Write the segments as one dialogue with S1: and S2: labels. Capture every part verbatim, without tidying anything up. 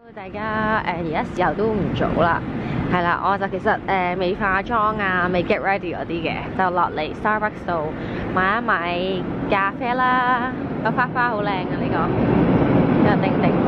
S1: 大家誒而家時候都唔早啦，係啦，我就其實誒未化妝啊，未 get ready 嗰啲嘅，就落嚟 Starbucks 度買一買咖啡啦。個花花好靚啊，呢、這個呢個叮叮。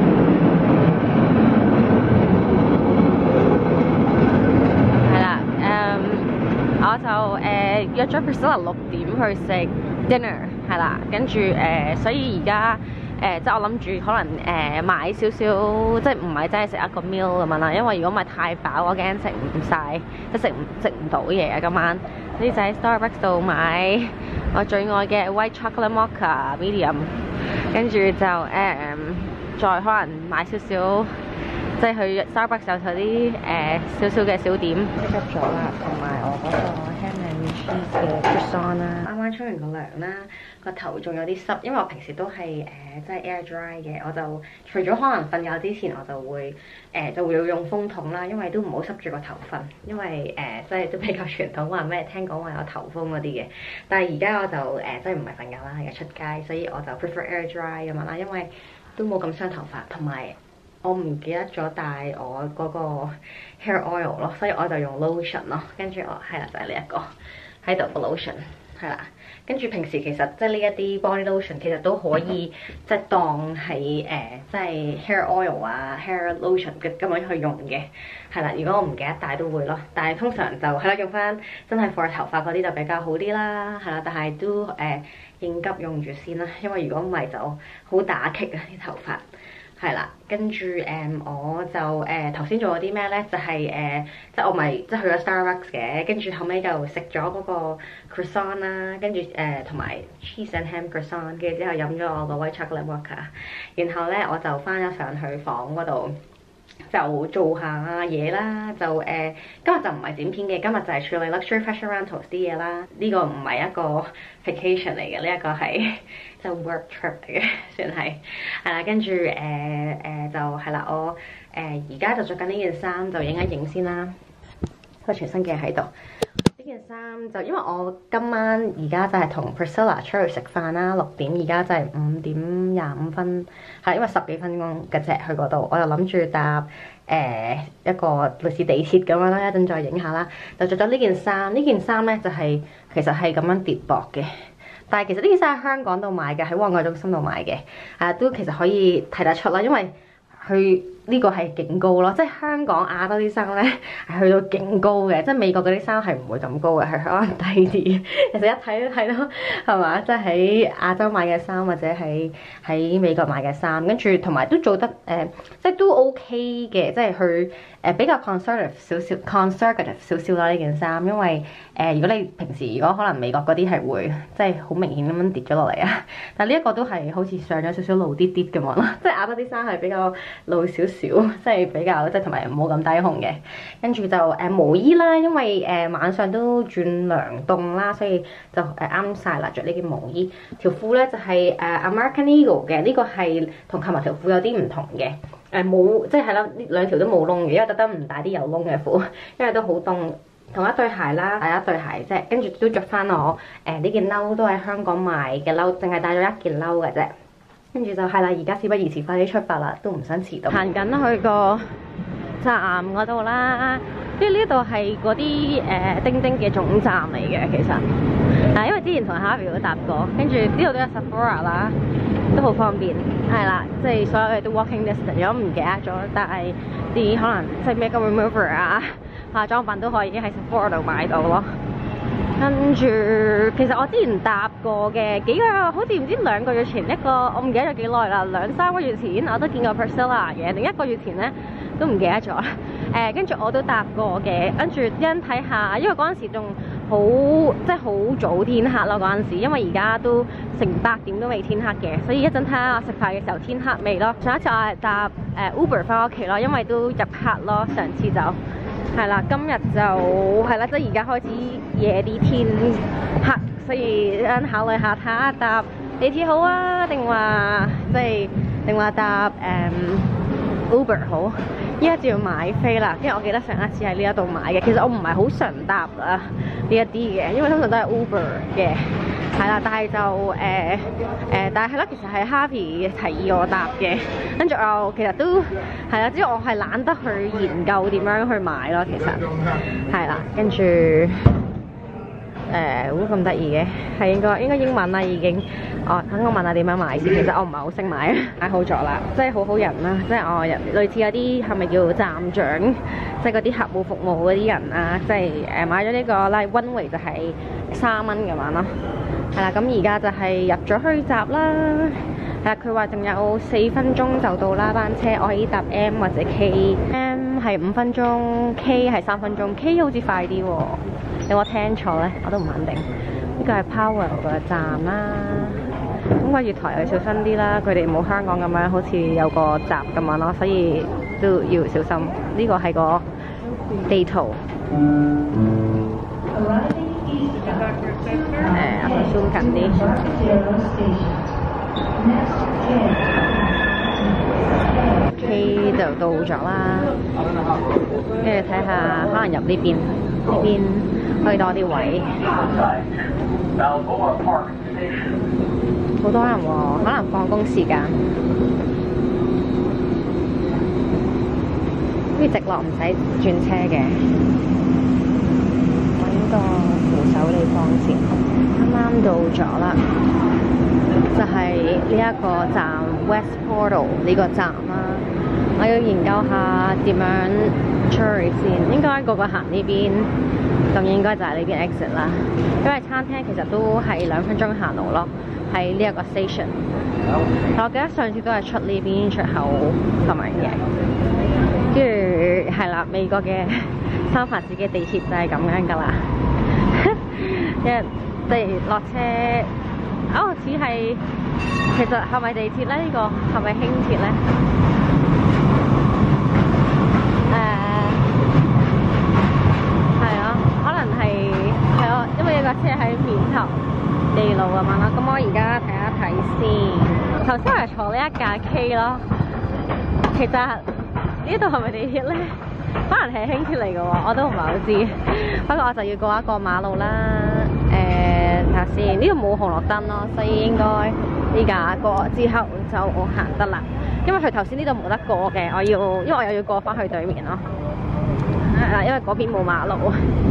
S1: 係啦，誒、嗯、我就誒、呃、約咗 Priscilla 六點去食 dinner， 係啦，跟住誒、呃、所以而家。誒、呃，即係我諗住可能誒、呃、買少少，即係唔係真係食一個 meal 咁樣啦。因為如果唔係太飽，我驚食唔晒，即係食唔食唔到嘢啊。今晚呢就喺 Starbucks 度買我最愛嘅 White Chocolate Mocha Medium， 跟住就誒、呃、再可能買少少，即係去 Starbucks 有啲誒少少嘅小點。pick up 咗啦，同埋我嗰個 ham and cheese 嘅 croissant 啦。啱啱沖完個涼啦，個頭仲有啲濕，因為我平時都係誒、呃、即係 air dry 嘅，我就除咗可能瞓覺之前，我就會誒、呃、就會用風筒啦，因為都唔好濕住個頭瞓，因為誒、呃、即係都比較傳統話咩，聽講話有頭風嗰啲嘅。但係而家我就誒、呃、即係唔係瞓覺啦，係出街，所以我就 prefer air dry 咁樣啦，因為都冇咁傷頭髮，同埋我唔記得咗帶我嗰個 hair oil 咯，所以我就用 lotion 咯。跟住我係啦，就係呢一個喺度個 lotion 係啦。跟住平時其實即係呢一啲 body lotion 其實都可以即係當係誒、呃、即係 hair oil 啊 hair lotion 嘅咁樣去用嘅，係啦。如果我唔記得帶都會咯，但係通常就係啦，用翻真係 for 頭髮嗰啲就比較好啲啦，係啦。但係都誒、呃、應急用住先啦，因為如果唔係就好打擊啊啲頭髮。係啦，跟住誒、嗯、我就誒頭先做咗啲咩咧？就係、是、誒、呃、即係我咪即係去咗 Starbucks 嘅，跟住後尾就食咗嗰個 croissant 啦，跟住誒同埋 cheese and ham croissant，跟住之後飲咗我個 white chocolate mocha，然後咧我就翻咗上去房嗰度就做下嘢啦，就誒、呃、今日就唔係剪片嘅，今日就係處理 luxury fashion rentals 啲嘢啦。呢、這個唔係一個 vacation 嚟嘅，呢、這、一個係就 work trip 嚟嘅，算係係啦。跟住誒誒就係啦，我誒而家就着緊呢件衫，就影一影先啦。個全新嘅喺度，呢件衫就因為我今晚而家就係同 Priscilla 出去食飯啦，六點而家就係五點廿五分，係因為十幾分鐘嘅啫去嗰度，我就諗住搭誒、呃、一個類似地鐵咁樣啦，一陣再影下啦。就着咗呢件衫，呢件衫咧就係、是、其實係咁樣疊薄嘅，但係其實呢件衫喺香港度買嘅，喺旺角中心度買嘅，啊都其實可以睇得出啦，因為佢。呢個係勁高咯，即係香港亞洲啲衫咧係去到勁高嘅，即係美國嗰啲衫係唔會咁高嘅，係可能低啲。其實一睇都睇到係嘛，即係喺亞洲買嘅衫或者喺喺美國買嘅衫，跟住同埋都做得誒、呃，即係都 OK 嘅，即係去誒、呃、比較 conservative 少少 conservative 少少啦呢件衫，因為誒、呃、如果你平時如果可能美國嗰啲係會即係好明顯咁樣跌咗落嚟啊，但呢一個都係好似上咗少少露啲啲咁樣咯，即係亞洲啲衫係比較露少少。少即係比較即係同埋唔好咁低胸嘅，跟住就誒、呃、毛衣啦，因為誒、呃、晚上都轉涼凍啦，所以就誒啱晒啦，着呢件毛衣。條褲咧就係、是、誒、呃、American Eagle 嘅，呢、這個係同琴日條褲有啲唔同嘅，誒冇即係係啦，呢兩條都冇窿嘅，因為特登唔帶啲有窿嘅褲，因為都好凍。同一對鞋啦，係一對鞋啫，跟住都着翻我誒呢、呃、件褸，都喺香港買嘅褸，淨係帶咗一件褸嘅啫。跟住就係啦，而家事不宜遲，快啲出發啦，都唔想遲到。行緊去個站嗰度啦，即係呢度係嗰啲誒叮叮嘅總站嚟嘅，其實嗱，因為之前同 Harvey 都搭過，跟住呢度都有 Sephora 啦，都好方便，係啦，即係所有嘢都 walking distance。如果唔記得咗，但係啲可能即係 makeup remover 啊、化妝品都可以喺 Sephora 度買到咯。跟住，其實我之前搭過嘅幾個，好似唔知兩個月前一個，我唔記得咗幾耐啦，兩三個月前我都見過 Priscilla 嘅，另一個月前咧都唔記得咗啦。誒、呃，跟住我都搭過嘅，跟住一陣睇下，因為嗰陣時仲好即係好早天黑咯，嗰陣時，因為而家都成八點都未天黑嘅，所以一陣睇下我食飯嘅時候天黑未咯。上一次我係搭誒、呃、Uber 翻屋企咯，因為都入黑咯，上次就。係啦，今日就係啦，即係而家開始夜啲天黑，所以想考慮下睇下搭地鐵好啊，定話即係定話搭誒、um, Uber 好， 依家就要買飛啦，因為我記得上一次喺呢一度買嘅。其實我唔係好常搭啊呢一啲嘅，因為通常都係 Uber 嘅，係啦。但係就誒誒、呃呃，但係係啦，其實係 Harvey 提議我搭嘅，跟住我其實都係啦，之後我係懶得去研究點樣去買咯，其實係啦，跟住。誒會咁得意嘅，係應該應該英文啦已經。哦，等我問下點樣買先。其實我唔係好識買，買好咗啦，即係好好人啦，即係我人類似有啲係咪叫站長，即係嗰啲客戶服務嗰啲人啊，即係誒買咗呢個啦 one way 就係三蚊咁樣咯。係啦，咁而家就係入咗墟閘啦。係啦，佢話仲有四分鐘就到啦班車，我可以搭 M 或者 K。M 係五分鐘 ，K 係三分鐘 ，K 好似快啲喎。有冇聽錯咧？我都唔肯定。呢個係 Power 個站啦。咁個月台又小心啲啦，佢哋冇香港咁樣好似有個閘咁樣咯，所以都要小心。呢個係個地圖。誒，我想 zoom 近啲。K 就到咗啦，跟住睇下，可能入呢邊，呢邊可以多啲位。好多人喎，可能放工時間。呢直落唔使轉車嘅，揾個扶手地方先。啱啱到咗啦，就係呢一個站 West Portal 呢個站啦。我要研究下點樣出去先，應該個個行呢邊，咁應該就係呢邊 exit 啦。因為餐廳其實都係兩分鐘行路咯，喺呢一個 station。我記得上次都係出呢邊出口咁樣嘅，跟住係啦，美國嘅三藩市嘅地鐵就係咁樣噶啦。一即係落車，哦似係，其實係咪地鐵咧？呢、這個係咪輕鐵咧？誒係咯，可能係係咯，因為有架車喺面頭地路咁樣啦。咁我而家睇一睇先。頭先我係坐呢一架 K 咯，其實呢度係咪地鐵咧？可能係輕鐵嚟嘅喎，我都唔係好知。不過我就要過一個馬路啦。誒睇下先，呢度冇紅綠燈咯，所以應該呢架過之後就我行得啦。因為佢頭先呢度冇得過嘅，我要因為我又要過翻去對面咯。係啦，因為嗰邊冇馬路，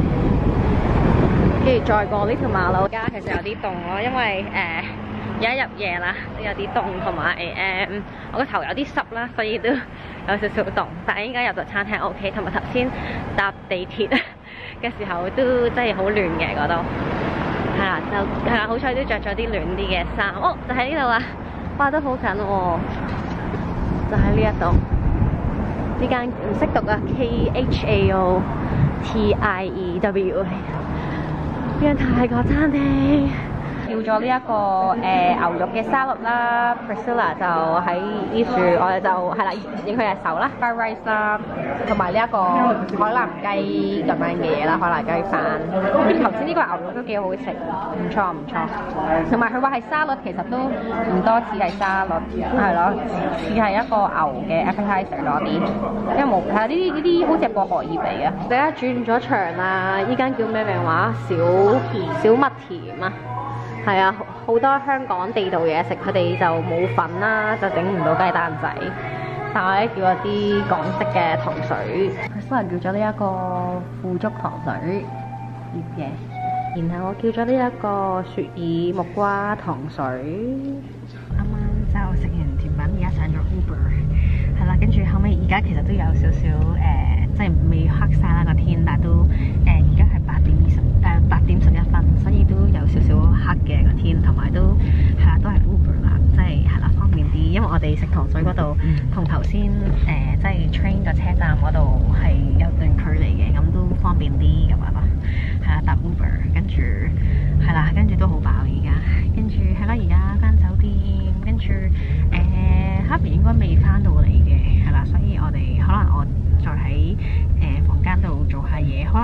S1: 跟住再過呢條馬路。而家其實有啲凍咯，因為誒而家入夜啦，有啲凍，同埋誒我個頭有啲濕啦，所以都有少少凍。但係應該入到餐廳 OK， 同埋頭先搭地鐵嘅時候都真係好暖嘅嗰度。係啦，就係啦，好彩都着咗啲暖啲嘅衫。哦，就喺呢度啦，哇，都好近喎。就喺呢一度，呢間唔識讀啊 ，K H A O T I E W， 呢間泰國餐廳。叫咗呢一個誒、呃、牛肉嘅沙律啦 ，Priscilla 就喺呢處，我哋就係啦，影佢隻手啦 ，fried rice 啦，同埋呢一個海南雞咁樣嘅嘢啦，海南雞飯。頭先呢個牛肉都幾好食，唔錯唔錯。同埋佢話係沙律，其實都唔多似係沙律，係咯，似係一個牛嘅 appetizer 多啲。因為冇係呢啲呢啲好似係薄荷葉嚟嘅。大家轉咗場啦，依間叫咩名話？小小麥田啊！係啊，好多香港地道嘢食，佢哋就冇粉啦，就整唔到雞蛋仔。但係咧叫咗啲港式嘅糖水，佢雖然叫咗呢一個腐竹糖水醃嘅，然後我叫咗呢一個雪耳木瓜糖水。啱啱就食完甜品，而家上咗 Uber， 係啦，跟住後尾而家其實都有少少誒、呃，即係未黑晒啦個天，但係都誒而家係八點二十誒八點十一分，所以都有少少黑嘅個天，同埋都係啦，都係 Uber 啦，即係係啦方便啲，因為我哋食糖水嗰度同頭先誒即係 train 個車站嗰度係有段距離嘅，咁都方便啲咁樣咯。係啦，搭 Uber， 跟住係啦，跟住都好飽而家，跟住係啦，而家翻酒店，跟住誒 Harvey 應該未翻到嚟嘅，係啦，所以我哋可能我再喺誒、呃、房間度做下嘢，可能我哋由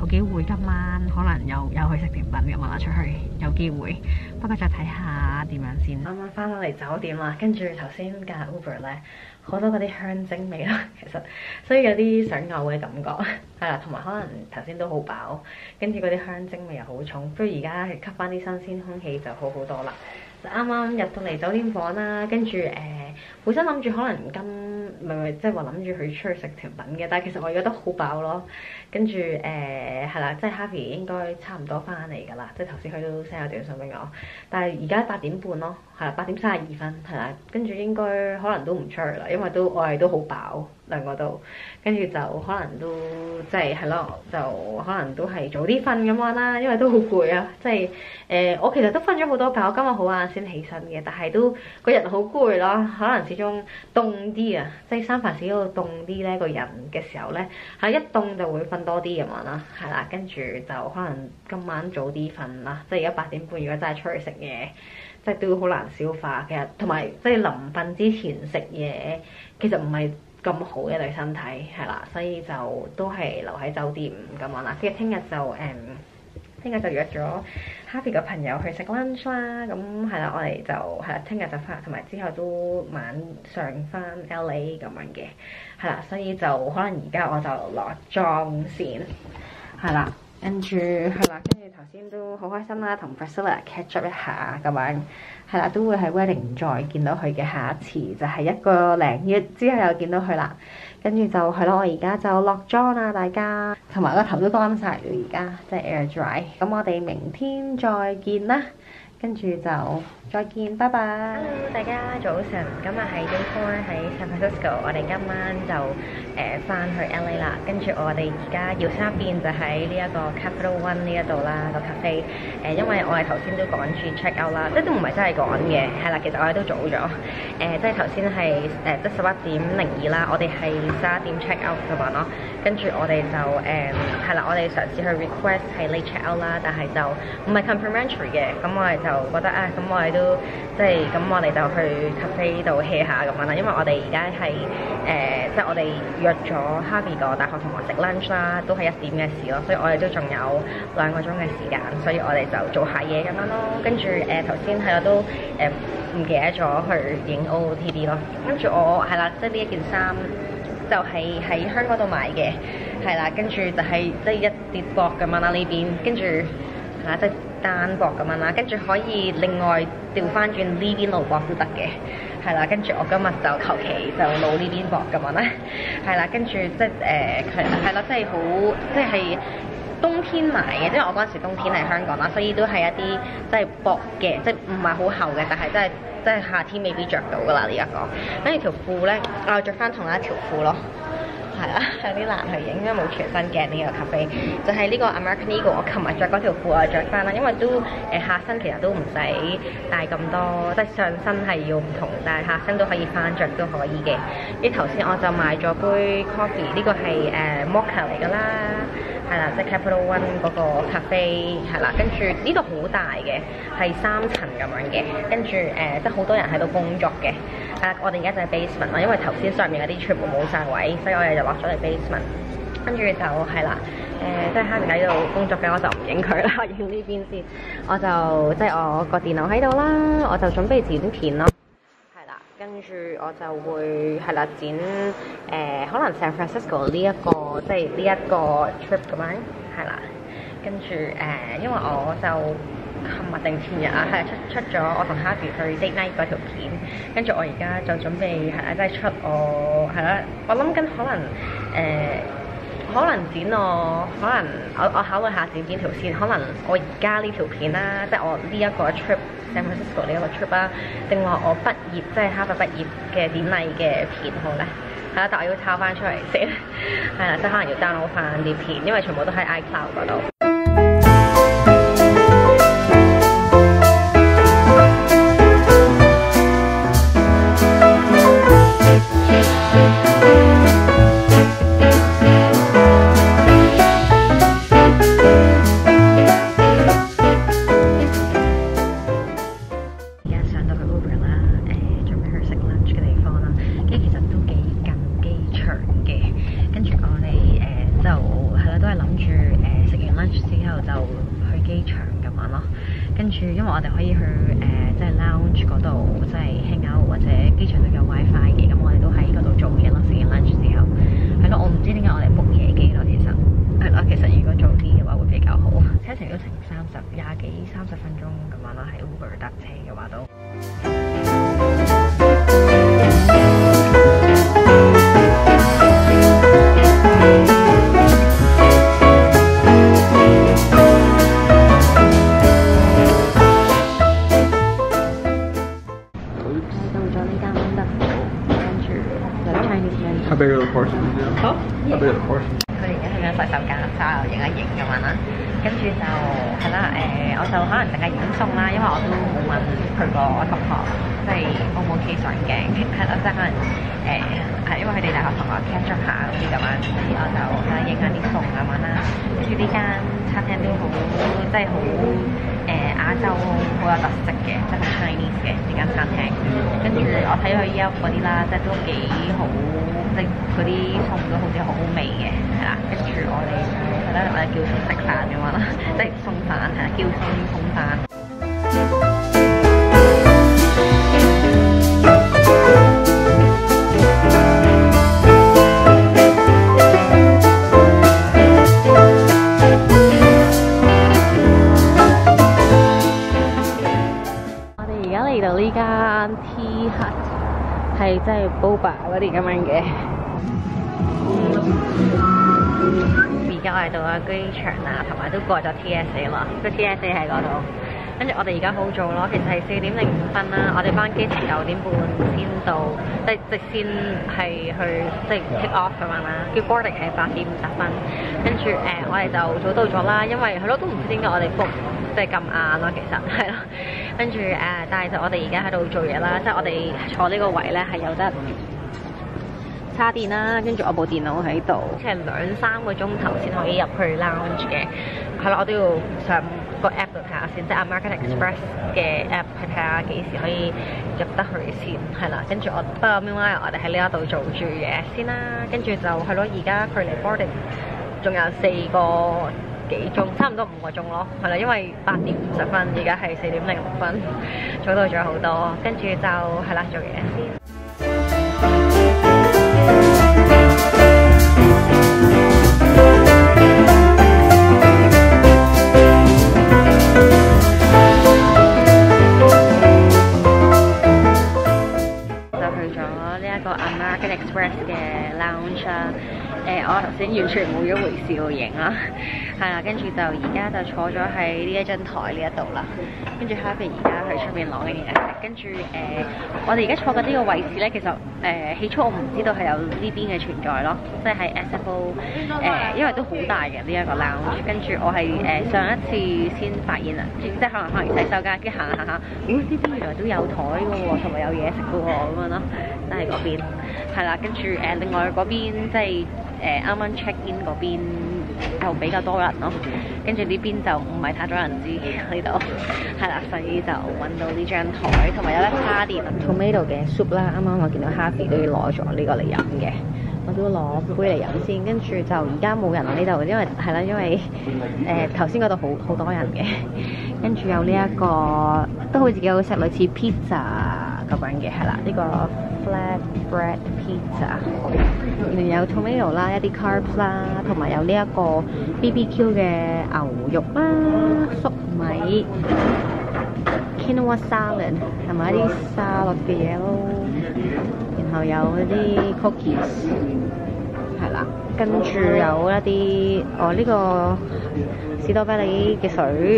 S1: 有機會今晚可能又又去食甜品咁啦，出去有機會，不過再睇下點樣先。啱啱翻到嚟酒店啦，跟住頭先架 Uber 咧好多嗰啲香精味啦，其實所以有啲想嘔嘅感覺係啦，同埋可能頭先都好飽，跟住嗰啲香精味又好重，不如而家係吸翻啲新鮮空氣就好好多啦。啱啱入到嚟酒店房啦，跟住誒本身諗住可能今唔係唔係即係話諗住去出去食甜品嘅，但係其實我而家都好飽咯。跟住誒係啦，即係 Harvey 應該差唔多翻嚟㗎啦，即係頭先佢都 send 咗短信俾我，但係而家八點半咯，係啦，八點三十二分係啦，跟住應該可能都唔出去啦，因為都我哋都好飽兩個都，跟住就可能都即係係咯，就可能都係早啲瞓咁樣啦，因為都好攰啊，即係誒、呃、我其實都瞓咗好多覺，我今日好晏先起身嘅，但係都個人好攰咯，可能始終凍啲啊，即係三藩市嗰度凍啲咧，個人嘅時候咧係一凍就會瞓多啲咁樣啦，係啦，跟住就可能今晚早啲瞓啦，即係而家八點半，如果真係出去食嘢，即係都好難消化嘅，同埋即係臨瞓之前食嘢，其實唔係咁好嘅對身體，係啦，所以就都係留喺酒店咁樣啦。跟住聽日就誒，聽日就約咗 Harvey 嘅朋友去食 lunch 啦。咁係啦，我哋就係啦，聽日就翻，同埋之後都晚上翻 L A 咁樣嘅，係啦，所以就可能而家我就落妝先，係啦，跟住係啦，跟住頭先都好開心啦，同 Priscilla catch up 一下咁樣。係啦，都會喺 wedding 再見到佢嘅下一次，就係、是、一個零月之後又見到佢啦。跟住就係咯，我而家就落妝啦，大家同埋個頭都乾晒啦，而家即係 air dry。咁我哋明天再見啦，跟住就再見，拜拜。Hello， 大家早晨，今日係 day four 喺 San Francisco， 我哋今晚就誒翻、呃、去 L A 啦。跟住我哋而家要三邊就喺呢一個 Capital One 呢一度啦，個 cafe。誒、呃，因為我哋頭先都趕住 check out 啦，即係都唔係真係趕嘅，係啦，其實我哋都早咗。誒、呃，即係頭先係誒即係十一點零二啦，我哋係十一點 check out 咁樣咯。跟住我哋就誒係啦，我哋嘗試去 request 係 late check out 啦，但係就唔係 complimentary 嘅。咁我哋就覺得啊，咁、呃、我哋都即係咁，我哋就去 cafe 度 hea 下咁樣啦。因為我哋而家係誒，即係我哋約咗 Harvey 個大學同學食 lunch 啦，都係一點嘅事咯，所以我哋都仲有兩個鐘嘅時間，所以我哋就做下嘢咁樣咯。跟住誒頭先係啦，都誒唔記得咗去影 O O T D 咯。跟住我係啦，即係呢一件衫就係喺香港度買嘅，係啦，跟住就係即係一跌薄咁樣啦呢邊，跟住係啦即係單薄咁樣啦，跟住可以另外調翻轉呢邊露薄都得嘅，係啦，跟住我今日就求其就露呢邊薄咁樣啦，係啦，跟住即係誒係係啦，即係好即係冬天買嘅，因為我嗰陣時冬天喺香港啦，所以都係一啲即係薄嘅，即係唔係好厚嘅，但係真係即係夏天未必着到噶啦呢一個。跟住條褲咧，我着翻同一條褲咯。係啦，有啲難去影，因為冇全身鏡呢個 cafe。就係呢個 American Eagle， 我琴日着嗰條褲我着翻啦，因為都誒、呃、下身其實都唔使帶咁多，即係上身係要唔同，但係下身都可以翻着都可以嘅。跟住頭先我就買咗杯 coffee， 呢個係誒、呃、mocha 嚟㗎啦。係啦，即係 Capital One 嗰個 cafe 係啦，跟住呢度好大嘅，係三層咁樣嘅，跟住誒、呃、即係好多人喺度工作嘅。係啦，我哋而家就係 basement 啦，因為頭先上面嗰啲全部冇晒位，所以我哋就落咗嚟 basement。跟住就係啦，誒、呃、即係 Harvey 喺度工作嘅，我就唔影佢啦，影呢邊先。我就即係我個電腦喺度啦，我就準備剪片咯。跟住我就會係啦剪誒、呃，可能 San Francisco 呢、這、一個即係呢一個 trip 咁樣係啦。跟住誒、呃，因為我就琴日定前日啊，係出出咗我同 Harvey 去 date night 嗰條片。跟住我而家就準備係啦，即係出我係啦。我諗緊可能誒、呃，可能剪我可能我我考慮下剪邊條線。可能我而家呢條片啦，即係我呢一個 trip。San Francisco 呢一個 trip 啦，定話我畢業即係哈佛畢業嘅典禮嘅片好咧，係啦，但我要抄翻出嚟先，係啦，即係可能要 download 翻啲片，因為全部都喺 iCloud 嗰度。
S2: How big are the portions? Yeah.
S1: Huh?
S2: How big are the portions?
S1: 佢哋而家去緊洗手間，就影一影咁樣啦。跟住就係啦，誒、呃，我就可能淨係影餸啦，因為我都冇問佢個同學，即係 O 唔 OK 上鏡，係啦，即係可能誒係、呃、因為佢哋大學同學 catch up 下嗰啲咁樣，所以我就係啦影下啲餸咁樣啦。跟住呢間餐廳都好，即係好誒亞洲好有特色嘅，即係好 Chinese 嘅呢間餐廳。跟住我睇佢 Yelp 嗰啲啦，即係都幾好。即嗰啲餸都好似好好味嘅，係啦。跟住我哋係啦，我哋叫餸食飯咁樣啦，即係餸飯係啦，叫餸餸飯。我哋而家嚟到呢間 Tea Hut， 係即係 Boba 嗰啲咁樣嘅。而家我哋到咗機場啦，同埋都過咗 T S A 啦，個 T S A 喺嗰度。跟住我哋而家好早咯，其實係四點零五分啦。我哋班機係九點半先到，即係即先係去即係 take off 咁樣啦。叫 boarding 係八點五十分。跟住誒、呃，我哋就早到咗啦，因為係咯，都唔知點解我哋 book 即係咁晏咯，其實係咯。跟住誒，但係就我哋而家喺度做嘢啦，即係我哋坐呢個位咧係有得插電啦，跟住我部電腦喺度，即係兩三個鐘頭先可以入去 lounge 嘅。係啦，我都要上個 app 度睇下先，即係 American Express 嘅 app 去睇下幾時可以入得去先。係啦，跟住我不過另外我哋喺呢一度做住嘢先啦，跟住就係咯，而家距離 boarding 仲有四個幾鐘，差唔多五個鐘咯。係啦，因為八點五十分，而家係四點零六分，早到咗好多。跟住就係啦，做嘢先。American Express 嘅 lounge 啦，誒、呃、我頭先完全冇一回事去影啦，係啦，跟住就而家就坐咗喺呢一張台呢一度啦，跟住 Happy 而家去出邊攞緊嘢食，跟住誒我哋而家坐緊呢個位置咧，其實誒、呃、起初我唔知道係有呢邊嘅存在咯，即係喺 S F O 誒、呃，因為都好大嘅呢一個 lounge，跟住我係誒、呃、上一次先發現啦，即係可能可能洗手間，跟住行下行下，咦呢邊原來都有台嘅喎，同埋有嘢食嘅喎咁樣咯，都係嗰邊。係啦，跟住誒、呃、另外嗰邊即係誒啱啱 check in 嗰邊就比較多人咯，跟住呢邊就唔係太多人知呢度，係啦，所以就揾到呢張台，同埋有得叉電 tomato 嘅 soup 啦。啱啱我見到 Harvey 都要攞咗呢個嚟飲嘅，我都攞杯嚟飲先。跟住就而家冇人喺呢度，因為係啦，因為誒頭先嗰度好好多人嘅，跟住有呢、這、一個都好似幾好食，類似 pizza 咁樣嘅，係啦，呢、這個。Flatbread pizza， 入面有 tomato 啦，一啲 carbs 啦，同埋有呢一個 B B Q 嘅牛肉啦、粟米、quinoa salad 同埋一啲沙律嘅嘢咯。然後有一啲 cookies， 係啦，跟住有一啲哦呢、這個士多啤梨嘅水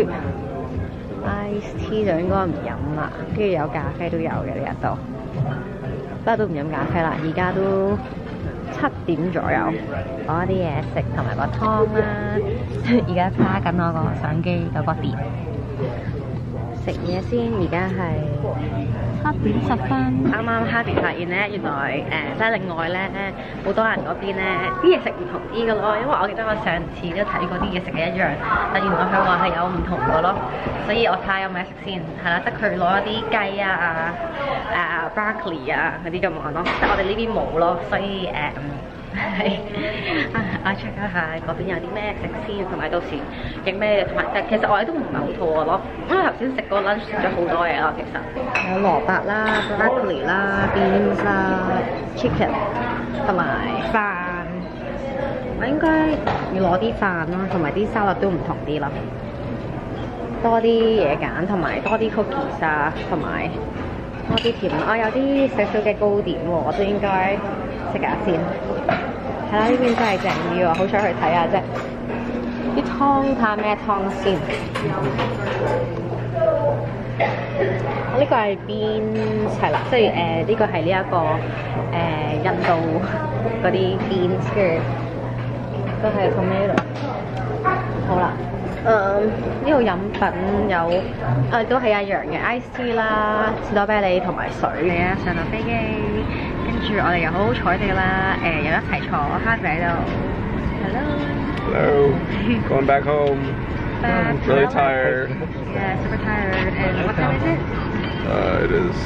S1: ，ice tea 就應該唔飲啦。跟住有咖啡都有嘅呢一度。不過都唔飲咖啡啦，而家都七點左右，攞一啲嘢食同埋個湯啦。而家叉緊我個相機嗰個碟，食嘢先。而家係七點十分。啱啱 Happy 發現咧，原來誒即係另外咧，好多人嗰邊咧啲嘢食唔同啲嘅咯。因為我記得我上次都睇過啲嘢食嘅一樣，但原來佢話係有唔同嘅咯。所以我睇下有咩食先，係啦，即係佢攞一啲雞啊、誒 broccoli 啊嗰啲咁樣咯。即係我哋呢邊冇咯，所以誒係啊 check 一下嗰邊有啲咩食先，同埋到時影咩嘅，同埋其實我哋都唔係好肚餓咯，因為頭先食個 lunch 食咗好多嘢咯，其實有蘿蔔啦、broccoli 啦、beans 啦、chicken 同埋飯。我應該要攞啲飯啦，同埋啲沙律都唔同啲咯。多啲嘢揀，同埋多啲 cookies 啊，同埋多啲甜。我、哦、有啲少少嘅糕點喎，我都應該食下先。係啦，呢邊真係正啲喎，好想去睇下啫。啲湯睇下咩湯先。 呢個係 beans 係啦，即係誒呢個係呢一個誒、呃、印度嗰啲 beans， 跟住都係 tomato。好啦，誒呢度飲品有誒、呃、都係一樣嘅 ice tea 啦、士多啤梨同埋水嘅啊，上到飛機，跟住我哋又好好彩地啦，誒、呃、又一齊坐蝦仔度。Hello。
S2: Hello. Going back home.
S1: Back.
S2: Really tired.
S1: Yeah, super tired. And what time is it?
S2: Uh, it is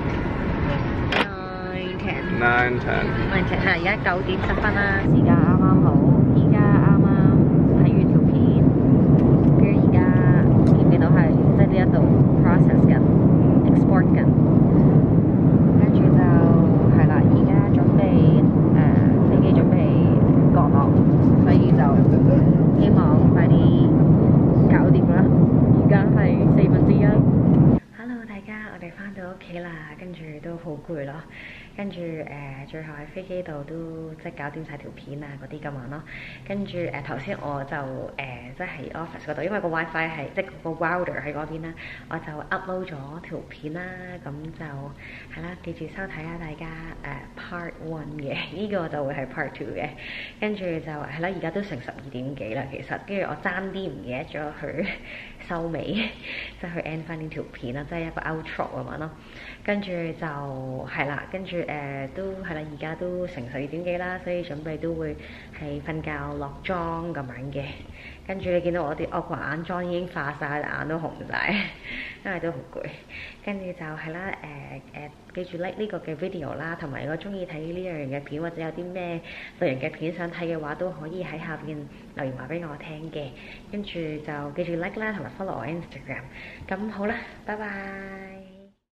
S1: Nine ten.
S2: nine ten.
S1: Nine ten 係而家九點十分啦，時間啱啱好。而家啱啱睇完條片，跟住而家見唔見到係即係呢一度 process 緊、export 緊，跟住就係啦。而家準備誒、呃、飛機準備降落，所以就希望快啲搞掂啦。而家係四分之一。Hello 大家，我哋翻到屋企啦，跟住都好攰咯。跟住誒、呃，最後喺飛機度都即係搞掂晒條片啊嗰啲咁樣咯。跟住誒頭先我就誒、呃、即係喺 office 嗰度，因為個 WiFi 係即係個 router 喺嗰邊啦，我就 upload 咗條片啦。咁就係啦，記住收睇啦，大家誒、呃、part one 嘅，呢、這個就會係 part two 嘅。跟住就係啦，而家都成十二點幾啦，其實跟住我爭啲唔記得咗去收尾，即係去 end 翻呢條片啦，即係一個 outro 咁樣咯。跟住就係啦，跟住誒、呃、都係啦，而家都成十二點幾啦，所以準備都會係瞓覺落妝咁樣嘅。跟住你見到我啲我個眼妝已經化晒，眼都紅晒，因為都好攰。跟住就係啦，誒、呃、誒、呃、記住 like 呢個嘅 video 啦，同埋如果中意睇呢樣嘅片或者有啲咩類型嘅片想睇嘅話，都可以喺下邊留言話俾我聽嘅。跟住就記住 like 啦，同埋 follow 我 Instagram。咁好啦，拜拜。